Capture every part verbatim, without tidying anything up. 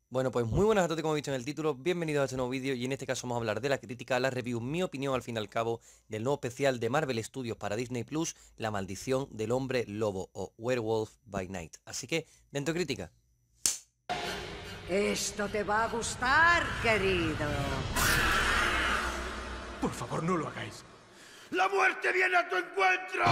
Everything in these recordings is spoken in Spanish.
Bueno, pues muy buenas a todos, como he visto en el título, bienvenidos a este nuevo vídeo y en este caso vamos a hablar de la crítica, la review, mi opinión al fin y al cabo del nuevo especial de Marvel Studios para Disney Plus, La maldición del hombre lobo o Werewolf by Night. Así que, dentro crítica. Esto te va a gustar, querido. Por favor, no lo hagáis. ¡La muerte viene a tu encuentro!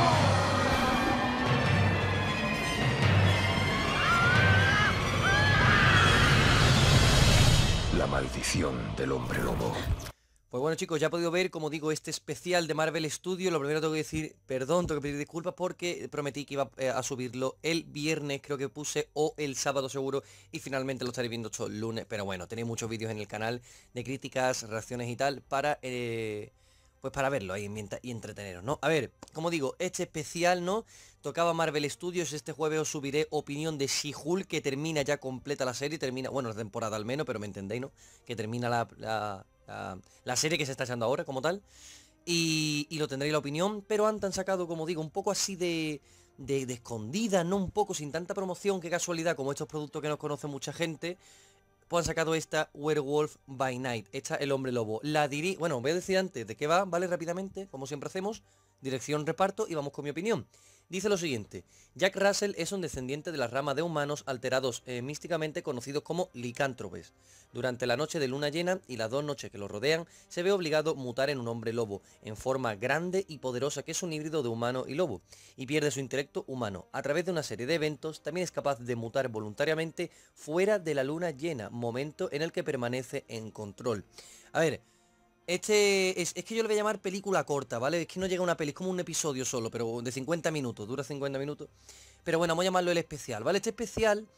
La maldición del hombre lobo. Pues bueno chicos, ya he podido ver, como digo, este especial de Marvel Studios. Lo primero tengo que decir, perdón, tengo que pedir disculpas porque prometí que iba eh, a subirlo el viernes, creo que puse, o el sábado seguro, y finalmente lo estaré viendo el lunes. Pero bueno, tenéis muchos vídeos en el canal de críticas, reacciones y tal, para... Eh, pues para verlo ahí y entreteneros, ¿no? A ver, como digo, este especial, ¿no? Tocaba Marvel Studios. Este jueves os subiré opinión de She-Hulk, que termina ya completa la serie, termina, bueno, la temporada al menos, pero me entendéis, ¿no? Que termina la, la, la, la serie que se está echando ahora como tal. Y, y lo tendréis la opinión, pero antes han sacado, como digo, un poco así de, de, de escondida, ¿no? Un poco sin tanta promoción, qué casualidad, como estos productos que nos conoce mucha gente. Pues han sacado esta Werewolf by Night, esta El Hombre Lobo. La diré, bueno, voy a decir antes de qué va, ¿vale? Rápidamente, como siempre hacemos. Dirección, reparto y vamos con mi opinión. Dice lo siguiente: Jack Russell es un descendiente de la rama de humanos alterados eh, místicamente conocidos como licántropes. Durante la noche de luna llena y las dos noches que lo rodean, se ve obligado a mutar en un hombre lobo, en forma grande y poderosa que es un híbrido de humano y lobo, y pierde su intelecto humano. A través de una serie de eventos, también es capaz de mutar voluntariamente fuera de la luna llena, momento en el que permanece en control. A ver... Este es, es que yo le voy a llamar película corta, ¿vale? Es que no llega una peli, es como un episodio solo, pero de cincuenta minutos, dura cincuenta minutos. Pero bueno, vamos a llamarlo el especial, ¿vale? Este especial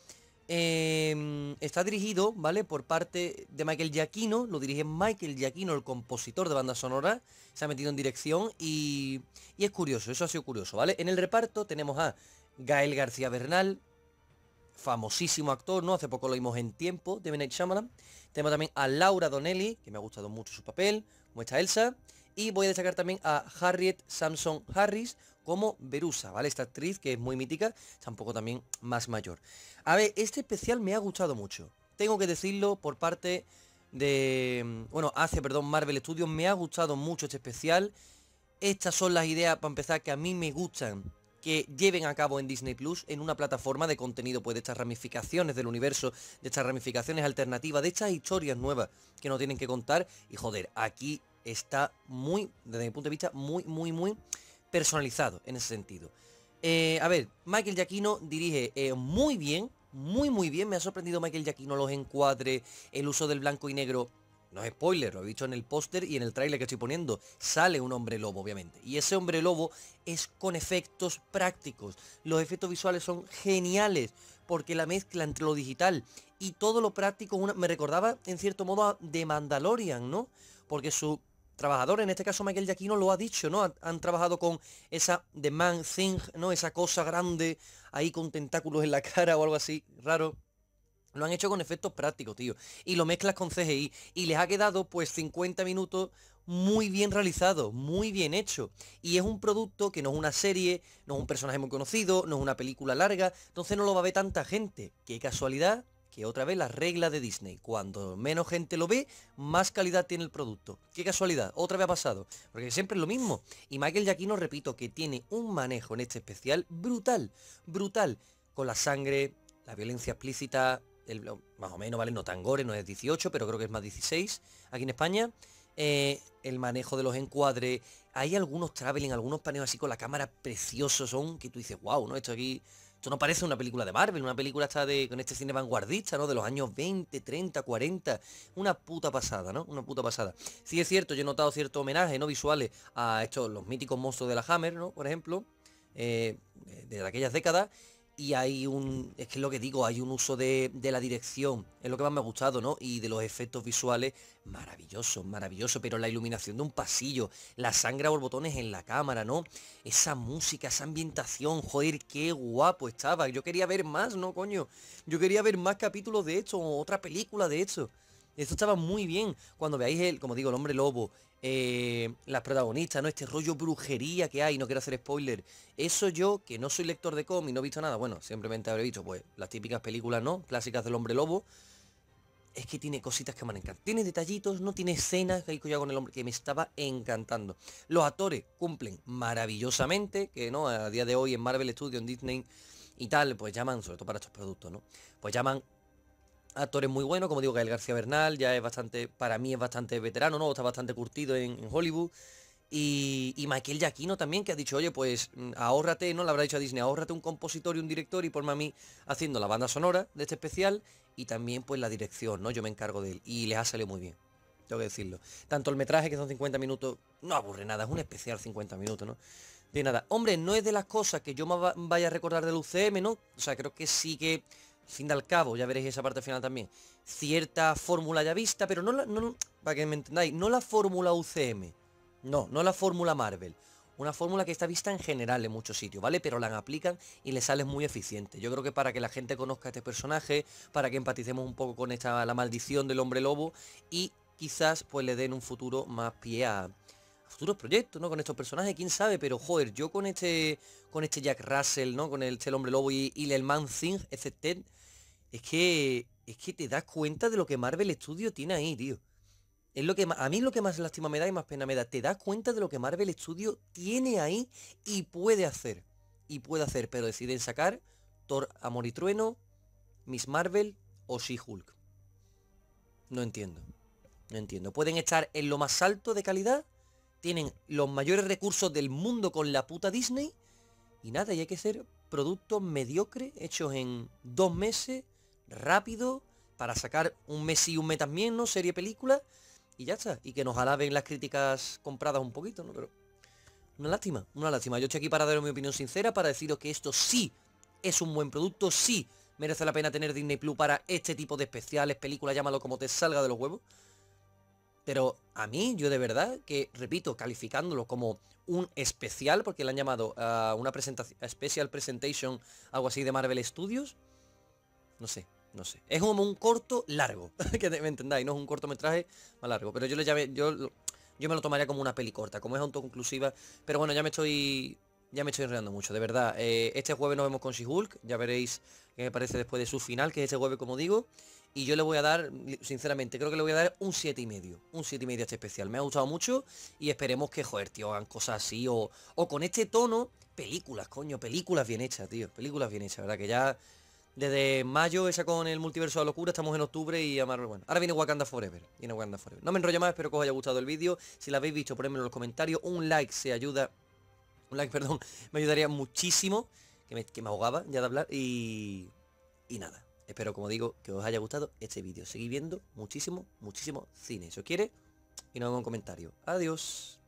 eh, está dirigido, ¿vale? Por parte de Michael Giacchino, lo dirige Michael Giacchino, el compositor de banda sonora, se ha metido en dirección y, y es curioso, eso ha sido curioso, ¿vale? En el reparto tenemos a Gael García Bernal, famosísimo actor, ¿no? Hace poco lo vimos en Tiempo, de M. Night Shyamalan. Tenemos también a Laura Donnelly, que me ha gustado mucho su papel, como está Elsa. Y voy a destacar también a Harriet Samson Harris como Verusa, ¿vale? Esta actriz que es muy mítica, está un poco también más mayor. A ver, este especial me ha gustado mucho. Tengo que decirlo por parte de... Bueno, hace, perdón, Marvel Studios. Me ha gustado mucho este especial. Estas son las ideas, para empezar, que a mí me gustan que lleven a cabo en Disney Plus, en una plataforma de contenido, pues de estas ramificaciones del universo, de estas ramificaciones alternativas, de estas historias nuevas que no tienen que contar. Y joder, aquí está muy, desde mi punto de vista, muy, muy, muy personalizado en ese sentido. Eh, a ver, Michael Giacchino dirige eh, muy bien, muy, muy bien. Me ha sorprendido Michael Giacchino, los encuadres, el uso del blanco y negro. No es spoiler, lo he visto en el póster y en el tráiler que estoy poniendo. Sale un hombre lobo, obviamente. Y ese hombre lobo es con efectos prácticos. Los efectos visuales son geniales, porque la mezcla entre lo digital y todo lo práctico una, me recordaba, en cierto modo, a The Mandalorian, ¿no? Porque su trabajador, en este caso Michael Giacchino, lo ha dicho, ¿no? Han, han trabajado con esa The Man Thing, ¿no? Esa cosa grande ahí con tentáculos en la cara o algo así, raro. Lo han hecho con efectos prácticos, tío. Y lo mezclas con C G I. Y les ha quedado, pues, cincuenta minutos muy bien realizado, muy bien hecho. Y es un producto que no es una serie, no es un personaje muy conocido, no es una película larga. Entonces no lo va a ver tanta gente. Qué casualidad que otra vez la regla de Disney. Cuando menos gente lo ve, más calidad tiene el producto. Qué casualidad, otra vez ha pasado. Porque siempre es lo mismo. Y Michael Giacchino, repito, que tiene un manejo en este especial brutal, brutal. Con la sangre, la violencia explícita... El, más o menos, ¿vale? No tan gore, no es dieciocho, pero creo que es más dieciséis aquí en España. Eh, el manejo de los encuadres. Hay algunos traveling, algunos paneos así con la cámara preciosos son, que tú dices, wow, ¿no? Esto aquí, esto no parece una película de Marvel, una película está de, con este cine vanguardista, ¿no? De los años veinte, treinta, cuarenta. Una puta pasada, ¿no? Una puta pasada. Sí es cierto, yo he notado cierto homenaje, ¿no? Visuales a estos, los míticos monstruos de la Hammer, ¿no? Por ejemplo, eh, de aquellas décadas. Y hay un, es que es lo que digo, hay un uso de, de la dirección, es lo que más me ha gustado, ¿no? Y de los efectos visuales, maravilloso, maravilloso, pero la iluminación de un pasillo, la sangre a borbotones en la cámara, ¿no? Esa música, esa ambientación, joder, qué guapo estaba. Yo quería ver más, ¿no, coño? Yo quería ver más capítulos de esto, o otra película de esto. Esto estaba muy bien. Cuando veáis el, como digo, el hombre lobo, eh, las protagonistas, ¿no? Este rollo brujería que hay, no quiero hacer spoiler. Eso yo, que no soy lector de cómic, no he visto nada, bueno, simplemente habré visto, pues, las típicas películas, ¿no? Clásicas del hombre lobo. es que tiene cositas que me han encantado. Tiene detallitos, no tiene escenas que hay con el hombre que me estaba encantando. Los actores cumplen maravillosamente, que no, a día de hoy en Marvel Studios, en Disney y tal, pues llaman, sobre todo para estos productos, ¿no? Pues llaman actores muy buenos, como digo, Gael García Bernal, ya es bastante, para mí es bastante veterano, ¿no? Está bastante curtido en, en Hollywood. Y, y Michael Giacchino también, que ha dicho, oye, pues mm, ahórrate, ¿no? Le habrá dicho a Disney, ahórrate un compositor y un director y ponme a mí haciendo la banda sonora de este especial y también pues la dirección, ¿no? Yo me encargo de él. Y les ha salido muy bien, tengo que decirlo. Tanto el metraje, que son cincuenta minutos, no aburre nada, es un especial cincuenta minutos, ¿no? De nada. Hombre, no es de las cosas que yo me va- vaya a recordar del U C M, ¿no? O sea, creo que sí que, al fin y al cabo, ya veréis esa parte final también, cierta fórmula ya vista, pero no la, no, para que me entendáis, no la fórmula U C M. No, no la fórmula Marvel. Una fórmula que está vista en general en muchos sitios, ¿vale? Pero la aplican y le sale muy eficiente. Yo creo que para que la gente conozca a este personaje, para que empaticemos un poco con esta la maldición del hombre lobo y quizás pues le den un futuro más pie a, a futuros proyectos, ¿no? Con estos personajes, quién sabe, pero joder, yo con este con este Jack Russell, ¿no? Con el, el hombre lobo y, y el Man Thing, ese Ted, es que es que te das cuenta de lo que Marvel Studios tiene ahí, tío. Es lo que ma- a mí lo que más lástima me da y más pena me da. Te das cuenta de lo que Marvel Studios tiene ahí y puede hacer. Y puede hacer, pero deciden sacar Thor, Amor y Trueno, Miss Marvel o She-Hulk. No entiendo. No entiendo. Pueden estar en lo más alto de calidad. Tienen los mayores recursos del mundo con la puta Disney. Y nada, y hay que ser productos mediocres hechos en dos meses, rápido, para sacar un mes y un mes también, ¿no? Serie película. Y ya está. Y que nos alaben las críticas compradas un poquito, ¿no? Pero una lástima, una lástima. Yo estoy aquí para daros mi opinión sincera, para deciros que esto sí es un buen producto, sí merece la pena tener Disney Plus para este tipo de especiales, películas, llámalo como te salga de los huevos. Pero a mí, yo de verdad, que repito, calificándolo como un especial, porque le han llamado a una presentación, a Special Presentation, algo así de Marvel Studios, no sé, no sé. Es como un corto largo, que me entendáis, no es un cortometraje más largo. Pero yo le llamé, yo, lo- yo me lo tomaría como una peli corta, como es autoconclusiva. Pero bueno, ya me estoy, ya me estoy enredando mucho, de verdad. Eh, este jueves nos vemos con She-Hulk, ya veréis qué me parece después de su final, que es este jueves, como digo. Y yo le voy a dar, sinceramente, creo que le voy a dar un siete y medio. Un siete y medio a este especial. Me ha gustado mucho y esperemos que, joder, tío, hagan cosas así. O, o con este tono, películas, coño, películas bien hechas, tío. Películas bien hechas, ¿verdad? Que ya desde mayo esa con el multiverso de la locura, estamos en octubre y a Marvel, bueno. Ahora viene Wakanda Forever. Viene Wakanda Forever. No me enrollo más, espero que os haya gustado el vídeo. Si lo habéis visto, ponedmelo en los comentarios. Un like se ayuda. Un like, perdón, me ayudaría muchísimo. Que me, que me ahogaba ya de hablar. Y. Y nada. Espero, como digo, que os haya gustado este vídeo. Seguid viendo muchísimo, muchísimo cine. Si os quiere, y nos vemos en comentarios. Adiós.